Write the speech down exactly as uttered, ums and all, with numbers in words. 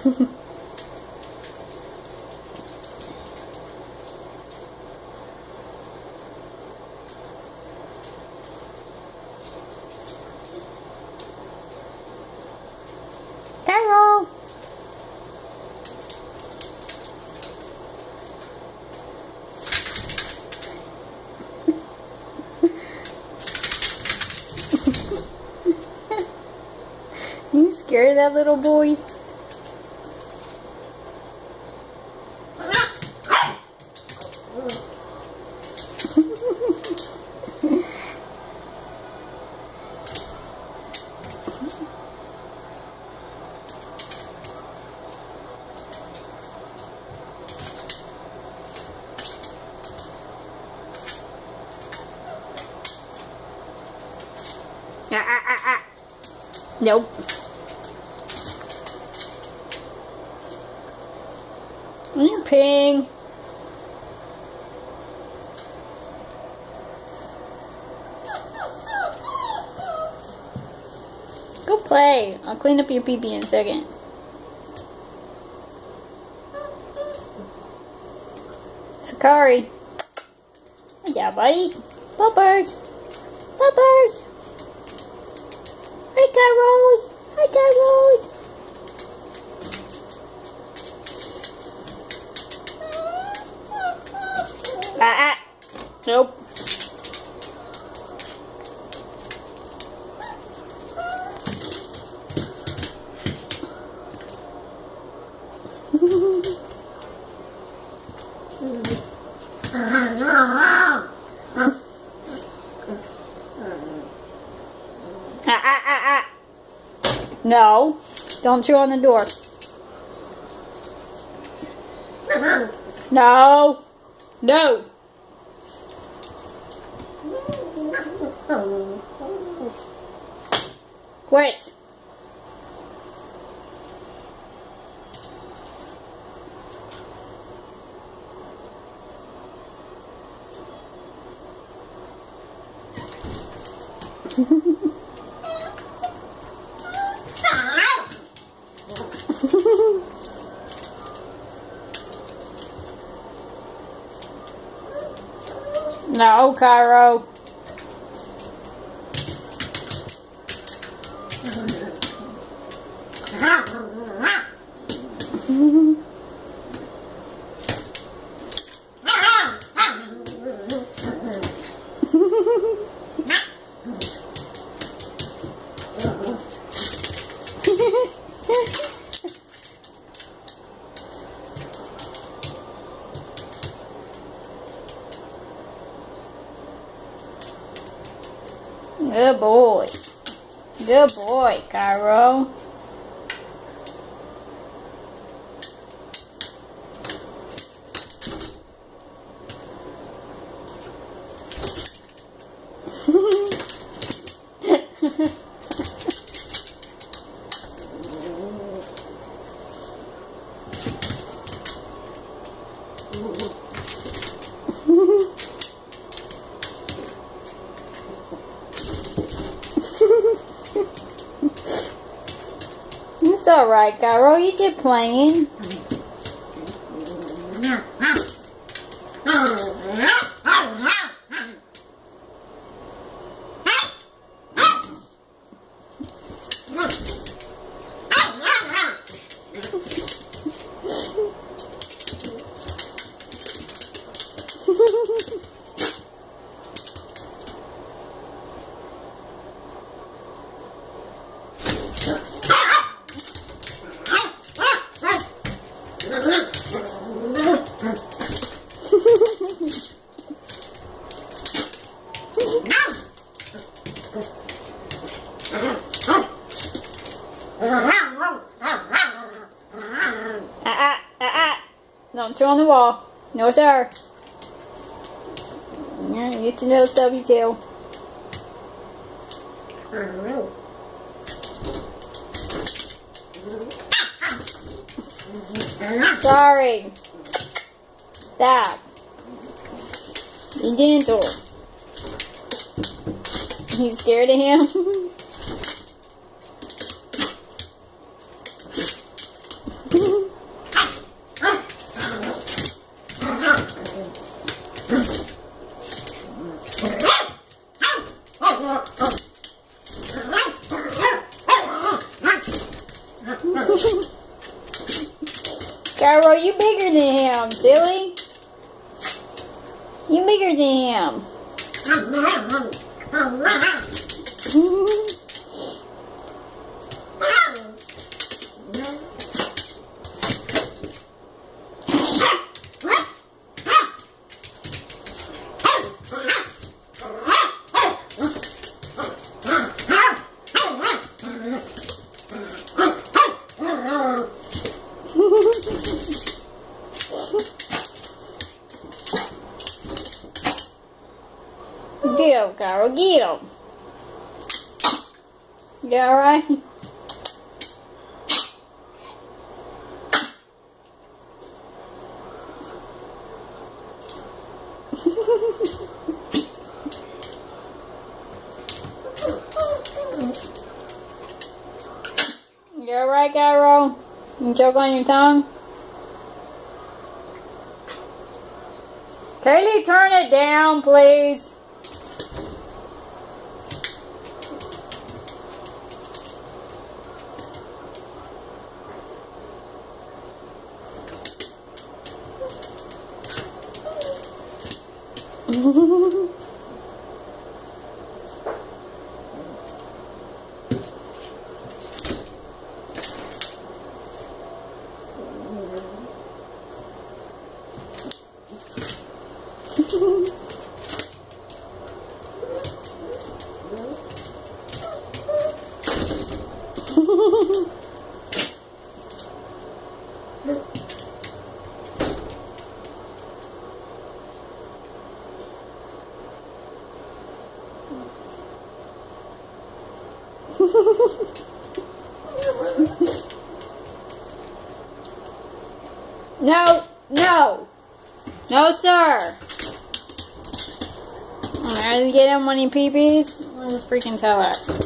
Carol! You scared of that little boy? Ah, ah, ah, ah. Nope. Ping. Go play. I'll clean up your pee-pee in a second. Sakari. Yeah, buddy. Bumpers. Bumpers. Hi, Kairos. Hi, Kairos. Ah, ah. Nope. Ah, ah, ah, ah. No. Don't chew on the door. No. No. Quit. No, Cairo. Good boy. Good boy, Cairo. It's alright, Cairo. You just playing. Ah, ah, ah, ah. Don't chew on the wall. No, sir. Yeah, get your little stubby tail. Sorry. Stop. Be gentle. You scared of him? Gyro, you bigger than him, silly. You bigger than him. Get him, Gyro, get him. You alright? You alright, Gyro? You choke on your tongue? Kaylee, turn it down, please. No, no, no, sir. Are you getting when he pee-pees? Let's freaking tell her.